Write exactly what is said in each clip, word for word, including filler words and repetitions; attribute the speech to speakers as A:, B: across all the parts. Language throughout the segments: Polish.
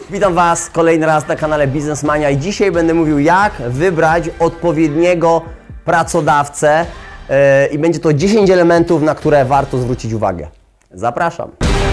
A: Witam Was kolejny raz na kanale Biznesmania i dzisiaj będę mówił, jak wybrać odpowiedniego pracodawcę yy, i będzie to dziesięć elementów, na które warto zwrócić uwagę. Zapraszam.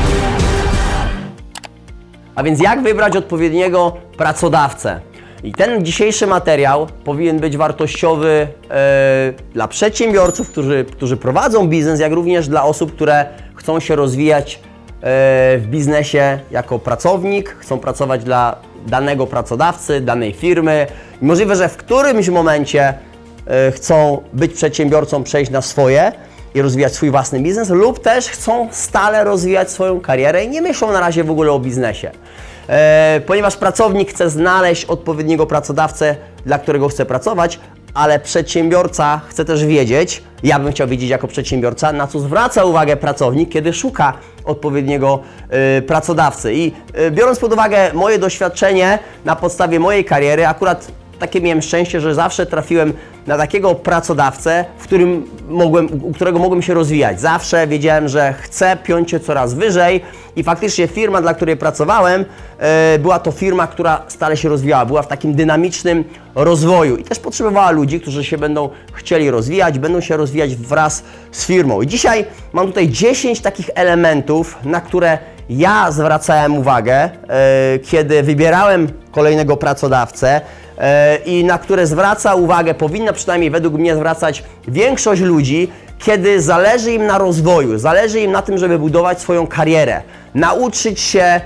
A: A więc jak wybrać odpowiedniego pracodawcę? I ten dzisiejszy materiał powinien być wartościowy yy, dla przedsiębiorców, którzy, którzy prowadzą biznes, jak również dla osób, które chcą się rozwijać w biznesie jako pracownik, chcą pracować dla danego pracodawcy, danej firmy. I możliwe, że w którymś momencie chcą być przedsiębiorcą, przejść na swoje i rozwijać swój własny biznes, lub też chcą stale rozwijać swoją karierę i nie myślą na razie w ogóle o biznesie. Ponieważ pracownik chce znaleźć odpowiedniego pracodawcę, dla którego chce pracować, ale przedsiębiorca chce też wiedzieć, ja bym chciał wiedzieć jako przedsiębiorca, na co zwraca uwagę pracownik, kiedy szuka odpowiedniego y, pracodawcy. I y, biorąc pod uwagę moje doświadczenie na podstawie mojej kariery, akurat takie miałem szczęście, że zawsze trafiłem na takiego pracodawcę, w którym mogłem, u którego mogłem się rozwijać. Zawsze wiedziałem, że chcę piąć się coraz wyżej i faktycznie firma, dla której pracowałem, yy, była to firma, która stale się rozwijała, była w takim dynamicznym rozwoju i też potrzebowała ludzi, którzy się będą chcieli rozwijać, będą się rozwijać wraz z firmą. I dzisiaj mam tutaj dziesięć takich elementów, na które ja zwracałem uwagę, yy, kiedy wybierałem kolejnego pracodawcę, i na które zwraca uwagę, powinna przynajmniej według mnie zwracać większość ludzi, kiedy zależy im na rozwoju, zależy im na tym, żeby budować swoją karierę, nauczyć się e,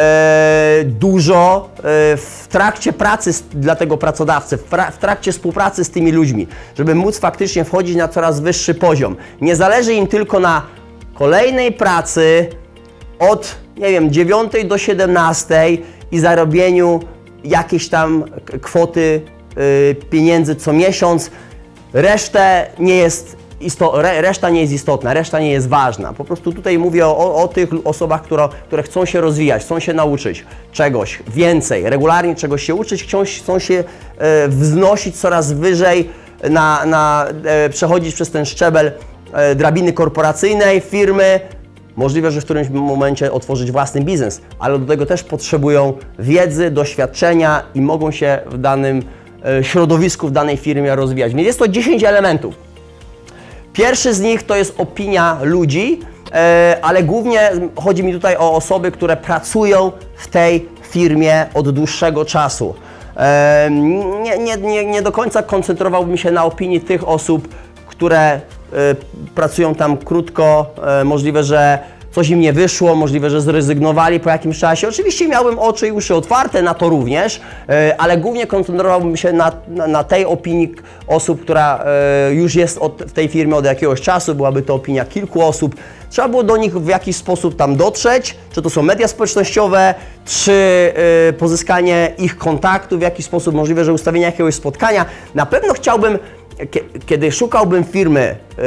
A: dużo e, w trakcie pracy z, dla tego pracodawcy, w, w trakcie współpracy z tymi ludźmi, żeby móc faktycznie wchodzić na coraz wyższy poziom. Nie zależy im tylko na kolejnej pracy od, nie wiem, dziewiątej do siedemnastej i zarobieniu jakieś tam kwoty y, pieniędzy co miesiąc. Resztę nie jest isto, re, reszta nie jest istotna, reszta nie jest ważna. Po prostu tutaj mówię o, o tych osobach, które, które chcą się rozwijać, chcą się nauczyć czegoś więcej, regularnie czegoś się uczyć, chcą, chcą się y, wznosić coraz wyżej, na, na, y, przechodzić przez ten szczebel y, drabiny korporacyjnej, firmy. Możliwe, że w którymś momencie otworzyć własny biznes, ale do tego też potrzebują wiedzy, doświadczenia i mogą się w danym środowisku, w danej firmie rozwijać. Więc jest to dziesięć elementów. Pierwszy z nich to jest opinia ludzi, ale głównie chodzi mi tutaj o osoby, które pracują w tej firmie od dłuższego czasu. Nie, nie, nie, nie do końca koncentrowałbym się na opinii tych osób, które pracują tam krótko, możliwe, że coś im nie wyszło, możliwe, że zrezygnowali po jakimś czasie. Oczywiście miałbym oczy i uszy otwarte na to również, ale głównie koncentrowałbym się na, na, na tej opinii osób, która już jest od, w tej firmie od jakiegoś czasu, byłaby to opinia kilku osób. Trzeba było do nich w jakiś sposób tam dotrzeć, czy to są media społecznościowe, czy pozyskanie ich kontaktu w jakiś sposób, możliwe, że ustawienie jakiegoś spotkania. Na pewno chciałbym, kiedy szukałbym firmy, yy,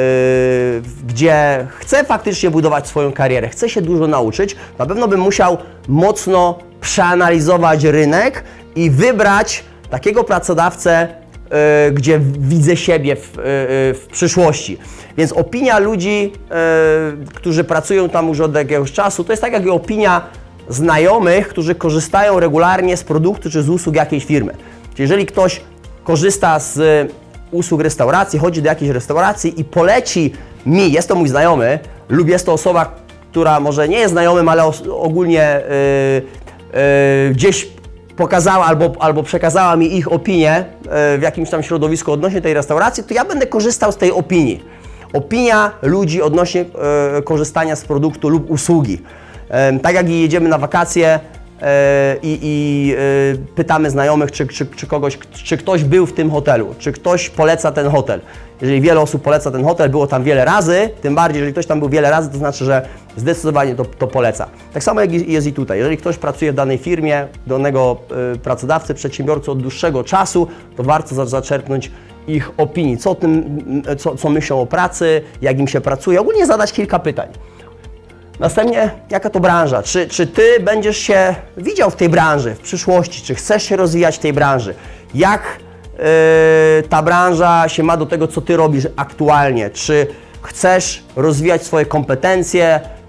A: gdzie chcę faktycznie budować swoją karierę, chcę się dużo nauczyć, na pewno bym musiał mocno przeanalizować rynek i wybrać takiego pracodawcę, yy, gdzie widzę siebie w, yy, w przyszłości. Więc opinia ludzi, yy, którzy pracują tam już od jakiegoś czasu, to jest tak jak opinia znajomych, którzy korzystają regularnie z produktu czy z usług jakiejś firmy. Czyli jeżeli ktoś korzysta z usług restauracji, chodzi do jakiejś restauracji i poleci mi, jest to mój znajomy lub jest to osoba, która może nie jest znajomym, ale ogólnie yy, yy, gdzieś pokazała albo, albo przekazała mi ich opinię yy, w jakimś tam środowisku odnośnie tej restauracji, to ja będę korzystał z tej opinii. Opinia ludzi odnośnie yy, korzystania z produktu lub usługi. Yy, tak jak jedziemy na wakacje, i, i y, pytamy znajomych, czy, czy, czy, kogoś, czy ktoś był w tym hotelu, czy ktoś poleca ten hotel. Jeżeli wiele osób poleca ten hotel, było tam wiele razy, tym bardziej, jeżeli ktoś tam był wiele razy, to znaczy, że zdecydowanie to, to poleca. Tak samo jak jest i tutaj. Jeżeli ktoś pracuje w danej firmie, danego y, pracodawcy, przedsiębiorcy od dłuższego czasu, to warto zaczerpnąć ich opinii, co, o tym, co, co myślą o pracy, jak im się pracuje, ogólnie zadać kilka pytań. Następnie, jaka to branża? Czy, czy Ty będziesz się widział w tej branży w przyszłości? Czy chcesz się rozwijać w tej branży? Jak yy, ta branża się ma do tego, co Ty robisz aktualnie? Czy chcesz rozwijać swoje kompetencje,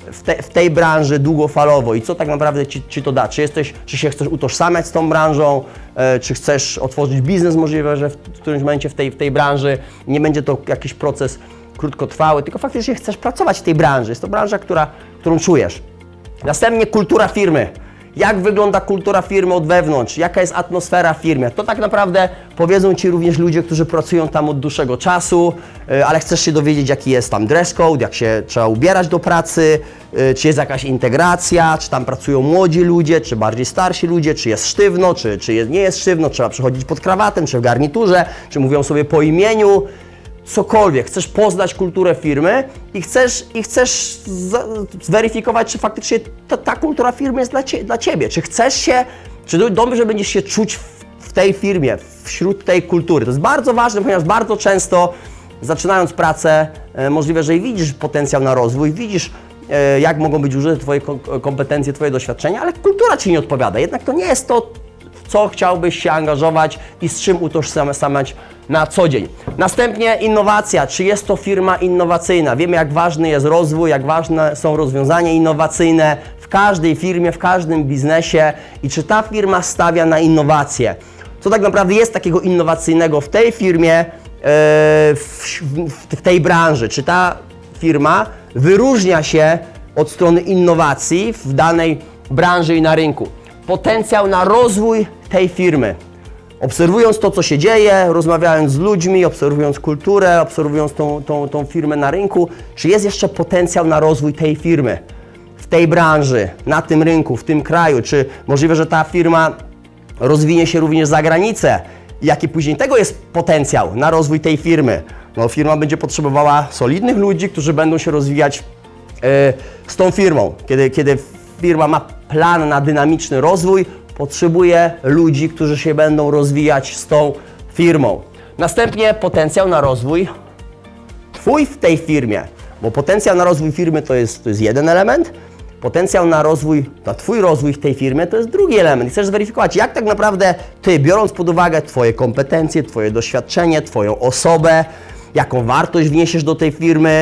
A: w, te, w tej branży długofalowo i co tak naprawdę ci, ci to da? Czy jesteś, czy się chcesz utożsamiać z tą branżą, e, czy chcesz otworzyć biznes możliwe, że w, w którymś momencie w tej, w tej branży nie będzie to jakiś proces krótkotrwały, tylko faktycznie chcesz pracować w tej branży. Jest to branża, która, którą czujesz. Następnie kultura firmy. Jak wygląda kultura firmy od wewnątrz? Jaka jest atmosfera w firmie? To tak naprawdę powiedzą Ci również ludzie, którzy pracują tam od dłuższego czasu, ale chcesz się dowiedzieć, jaki jest tam dress code, jak się trzeba ubierać do pracy, czy jest jakaś integracja, czy tam pracują młodzi ludzie, czy bardziej starsi ludzie, czy jest sztywno, czy, czy jest, nie jest sztywno, trzeba przychodzić pod krawatem, czy w garniturze, czy mówią sobie po imieniu. Cokolwiek, chcesz poznać kulturę firmy i chcesz, i chcesz zweryfikować, czy faktycznie ta, ta kultura firmy jest dla, cie, dla Ciebie. Czy chcesz się, czy dobrze będziesz się czuć w, w tej firmie, wśród tej kultury. To jest bardzo ważne, ponieważ bardzo często zaczynając pracę, e, możliwe, że i widzisz potencjał na rozwój, widzisz e, jak mogą być użyte Twoje kompetencje, Twoje doświadczenia, ale kultura Ci nie odpowiada. Jednak to nie jest to, w co chciałbyś się angażować i z czym utożsamiać na co dzień. Następnie innowacja. Czy jest to firma innowacyjna? Wiemy, jak ważny jest rozwój, jak ważne są rozwiązania innowacyjne w każdej firmie, w każdym biznesie i czy ta firma stawia na innowacje. Co tak naprawdę jest takiego innowacyjnego w tej firmie, w, w tej branży? Czy ta firma wyróżnia się od strony innowacji w danej branży i na rynku? Potencjał na rozwój tej firmy. Obserwując to, co się dzieje, rozmawiając z ludźmi, obserwując kulturę, obserwując tą, tą, tą firmę na rynku, czy jest jeszcze potencjał na rozwój tej firmy, w tej branży, na tym rynku, w tym kraju, czy możliwe, że ta firma rozwinie się również za granicę. Jaki później tego jest potencjał na rozwój tej firmy? No, firma będzie potrzebowała solidnych ludzi, którzy będą się rozwijać yy, z tą firmą. Kiedy, kiedy firma ma plan na dynamiczny rozwój, potrzebuje ludzi, którzy się będą rozwijać z tą firmą. Następnie potencjał na rozwój Twój w tej firmie, bo potencjał na rozwój firmy to jest, to jest jeden element, potencjał na rozwój, na Twój rozwój w tej firmie to jest drugi element. I chcesz zweryfikować, jak tak naprawdę Ty, biorąc pod uwagę Twoje kompetencje, Twoje doświadczenie, Twoją osobę, jaką wartość wniesiesz do tej firmy,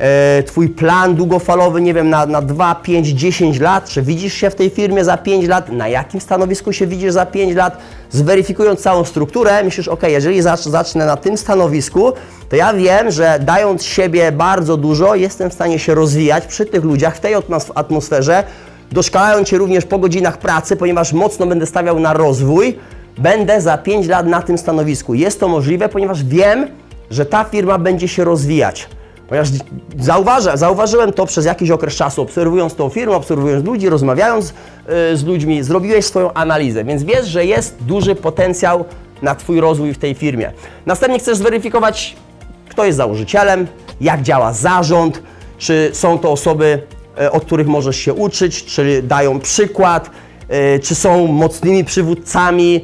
A: Twój plan długofalowy, nie wiem, na, na dwa, pięć, dziesięć lat, czy widzisz się w tej firmie za pięć lat, na jakim stanowisku się widzisz za pięć lat, zweryfikując całą strukturę, myślisz, ok, jeżeli zacznę na tym stanowisku, to ja wiem, że dając siebie bardzo dużo, jestem w stanie się rozwijać przy tych ludziach, w tej atmosferze, doszkalając się również po godzinach pracy, ponieważ mocno będę stawiał na rozwój, będę za pięć lat na tym stanowisku. Jest to możliwe, ponieważ wiem, że ta firma będzie się rozwijać. Ponieważ zauważa, zauważyłem to przez jakiś okres czasu, obserwując tą firmę, obserwując ludzi, rozmawiając yy, z ludźmi, zrobiłeś swoją analizę, więc wiesz, że jest duży potencjał na Twój rozwój w tej firmie. Następnie chcesz zweryfikować, kto jest założycielem, jak działa zarząd, czy są to osoby, yy, od których możesz się uczyć, czy dają przykład, yy, czy są mocnymi przywódcami,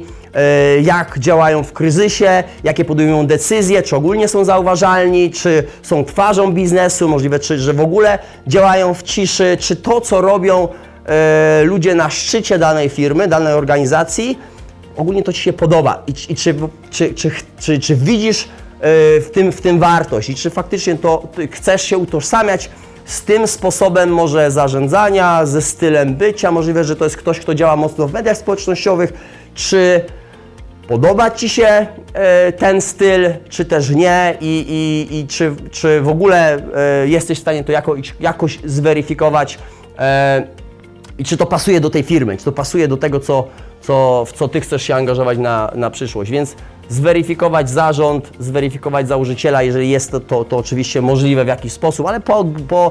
A: jak działają w kryzysie, jakie podejmują decyzje, czy ogólnie są zauważalni, czy są twarzą biznesu, możliwe, czy że w ogóle działają w ciszy, czy to, co robią e, ludzie na szczycie danej firmy, danej organizacji, ogólnie to Ci się podoba i, i czy, czy, czy, czy, czy widzisz e, w, tym, w tym wartość i czy faktycznie to chcesz się utożsamiać z tym sposobem może zarządzania, ze stylem bycia, możliwe, że to jest ktoś, kto działa mocno w mediach społecznościowych, czy podoba Ci się e, ten styl, czy też nie i, i, i czy, czy w ogóle e, jesteś w stanie to jako, jakoś zweryfikować e, i czy to pasuje do tej firmy, czy to pasuje do tego, co, co, w co Ty chcesz się angażować na, na przyszłość. Więc zweryfikować zarząd, zweryfikować założyciela, jeżeli jest to, to, to oczywiście możliwe w jakiś sposób, ale po, po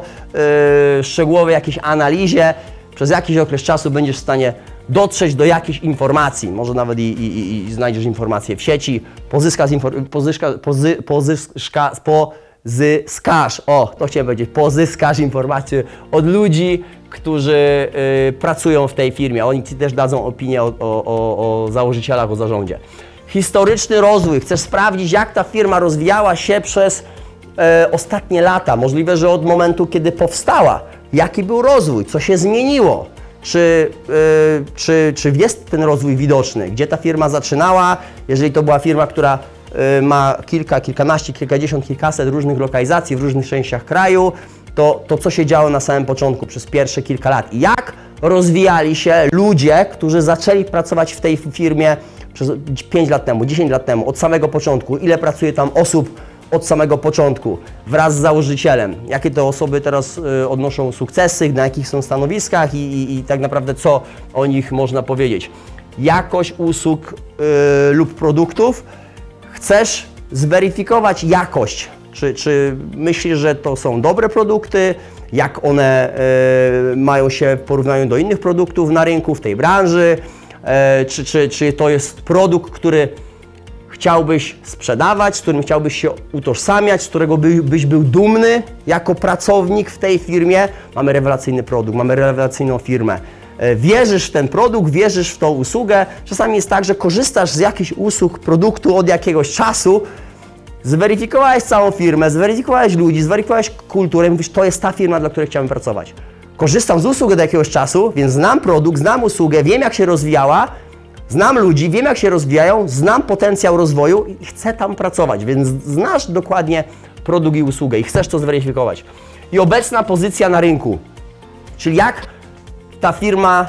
A: e, szczegółowej jakiejś analizie przez jakiś okres czasu będziesz w stanie dotrzeć do jakichś informacji, może nawet i, i, i znajdziesz informacje w sieci, pozyskasz, pozyska, pozy, pozyska, pozyskasz, o, to chciałem powiedzieć, pozyskasz informacje od ludzi, którzy y, pracują w tej firmie, oni Ci też dadzą opinię o, o, o, o założycielach, o zarządzie. Historyczny rozwój, chcesz sprawdzić, jak ta firma rozwijała się przez y, ostatnie lata, możliwe, że od momentu, kiedy powstała, jaki był rozwój, co się zmieniło. Czy, yy, czy, czy jest ten rozwój widoczny? Gdzie ta firma zaczynała? Jeżeli to była firma, która yy, ma kilka, kilkanaście, kilkadziesiąt, kilkaset różnych lokalizacji w różnych częściach kraju, to, to co się działo na samym początku przez pierwsze kilka lat. Jak rozwijali się ludzie, którzy zaczęli pracować w tej firmie przez pięć lat temu, dziesięć lat temu, od samego początku. Ile pracuje tam osób od samego początku wraz z założycielem. Jakie te osoby teraz y, odnoszą sukcesy, na jakich są stanowiskach i, i, i tak naprawdę co o nich można powiedzieć. Jakość usług y, lub produktów. Chcesz zweryfikować jakość. Czy, czy myślisz, że to są dobre produkty, jak one y, mają się w porównaniu do innych produktów na rynku, w tej branży, y, czy, czy, czy to jest produkt, który chciałbyś sprzedawać, z którym chciałbyś się utożsamiać, z którego by, byś był dumny jako pracownik w tej firmie. Mamy rewelacyjny produkt, mamy rewelacyjną firmę. Y, wierzysz w ten produkt, wierzysz w tą usługę. Czasami jest tak, że korzystasz z jakichś usług, produktu od jakiegoś czasu, zweryfikowałeś całą firmę, zweryfikowałeś ludzi, zweryfikowałeś kulturę, mówisz, to jest ta firma, dla której chciałbym pracować. Korzystam z usług od jakiegoś czasu, więc znam produkt, znam usługę, wiem jak się rozwijała, znam ludzi, wiem jak się rozwijają, znam potencjał rozwoju i chcę tam pracować, więc znasz dokładnie produkt i usługę i chcesz to zweryfikować. I obecna pozycja na rynku, czyli jak ta firma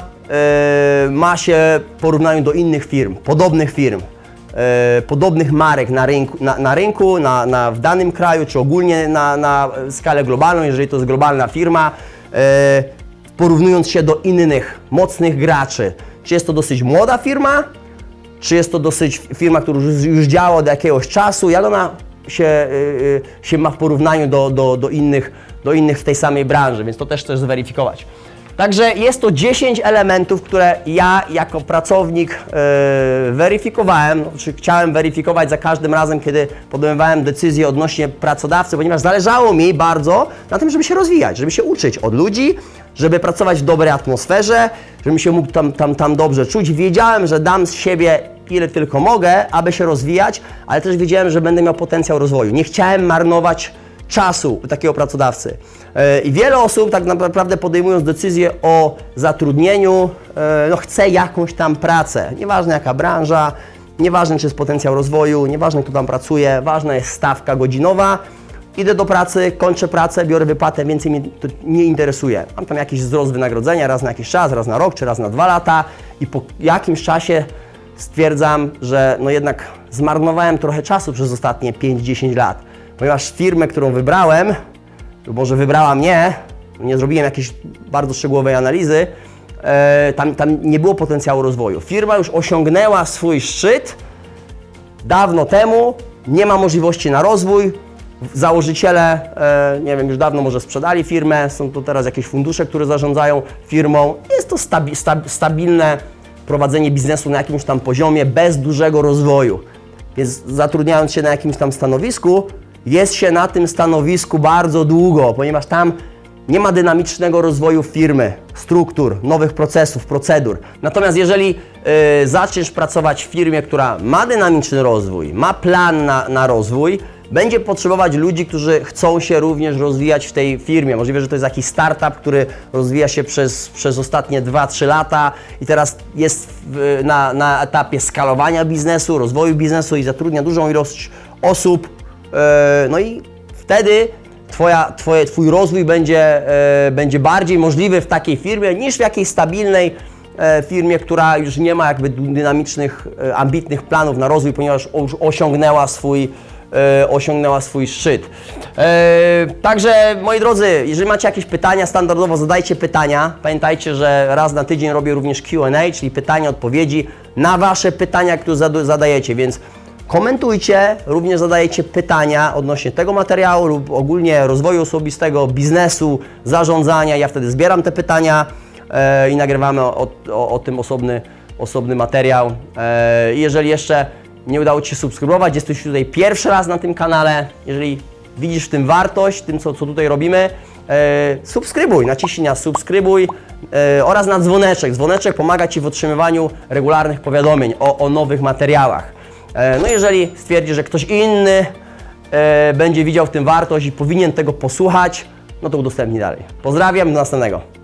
A: yy, ma się w porównaniu do innych firm, podobnych firm. Podobnych marek na rynku, na, na, rynku na, na, w danym kraju, czy ogólnie na, na skalę globalną, jeżeli to jest globalna firma, e, porównując się do innych mocnych graczy. Czy jest to dosyć młoda firma, czy jest to dosyć firma, która już, już działa od jakiegoś czasu, jak ona się, e, się ma w porównaniu do, do, do, innych, do innych w tej samej branży, więc to też chcesz zweryfikować. Także jest to dziesięć elementów, które ja jako pracownik yy, weryfikowałem, czy chciałem weryfikować za każdym razem, kiedy podejmowałem decyzję odnośnie pracodawcy, ponieważ zależało mi bardzo na tym, żeby się rozwijać, żeby się uczyć od ludzi, żeby pracować w dobrej atmosferze, żebym się mógł tam, tam, tam dobrze czuć. Wiedziałem, że dam z siebie ile tylko mogę, aby się rozwijać, ale też wiedziałem, że będę miał potencjał rozwoju. Nie chciałem marnować czasu takiego pracodawcy. I wiele osób tak naprawdę podejmując decyzję o zatrudnieniu, no chce jakąś tam pracę. Nieważne jaka branża, nieważne czy jest potencjał rozwoju, nieważne kto tam pracuje, ważna jest stawka godzinowa. Idę do pracy, kończę pracę, biorę wypłatę, więcej mnie to nie interesuje. Mam tam jakiś wzrost wynagrodzenia raz na jakiś czas, raz na rok czy raz na dwa lata i po jakimś czasie stwierdzam, że no jednak zmarnowałem trochę czasu przez ostatnie pięć dziesięć lat. Ponieważ firmę, którą wybrałem, lub może wybrała mnie, nie zrobiłem jakiejś bardzo szczegółowej analizy, e, tam, tam nie było potencjału rozwoju. Firma już osiągnęła swój szczyt dawno temu, nie ma możliwości na rozwój. Założyciele, e, nie wiem, już dawno może sprzedali firmę, są to teraz jakieś fundusze, które zarządzają firmą. Jest to stabi stab stabilne prowadzenie biznesu na jakimś tam poziomie, bez dużego rozwoju. Więc zatrudniając się na jakimś tam stanowisku, jest się na tym stanowisku bardzo długo, ponieważ tam nie ma dynamicznego rozwoju firmy, struktur, nowych procesów, procedur. Natomiast jeżeli y, zaczniesz pracować w firmie, która ma dynamiczny rozwój, ma plan na, na rozwój, będzie potrzebować ludzi, którzy chcą się również rozwijać w tej firmie. Możliwe, że to jest jakiś startup, który rozwija się przez, przez ostatnie dwa trzy lata i teraz jest w, na, na etapie skalowania biznesu, rozwoju biznesu i zatrudnia dużą ilość osób. Yy, no i wtedy twoja, twoje, Twój rozwój będzie, yy, będzie bardziej możliwy w takiej firmie niż w jakiejś stabilnej yy, firmie, która już nie ma jakby dynamicznych, yy, ambitnych planów na rozwój, ponieważ już osiągnęła swój E, osiągnęła swój szczyt. E, także moi drodzy, jeżeli macie jakieś pytania, standardowo zadajcie pytania. Pamiętajcie, że raz na tydzień robię również Q and A, czyli pytania, odpowiedzi na Wasze pytania, które zadajecie, więc komentujcie, również zadajecie pytania odnośnie tego materiału lub ogólnie rozwoju osobistego, biznesu, zarządzania. Ja wtedy zbieram te pytania e, i nagrywamy o, o, o tym osobny, osobny materiał. E, jeżeli jeszcze nie udało Ci się subskrybować, jesteś tutaj pierwszy raz na tym kanale, jeżeli widzisz w tym wartość, tym co, co tutaj robimy, e, subskrybuj, naciśnij na subskrybuj e, oraz na dzwoneczek. Dzwoneczek pomaga Ci w otrzymywaniu regularnych powiadomień o, o nowych materiałach. E, no jeżeli stwierdzisz, że ktoś inny e, będzie widział w tym wartość i powinien tego posłuchać, no to udostępnij dalej. Pozdrawiam, do następnego.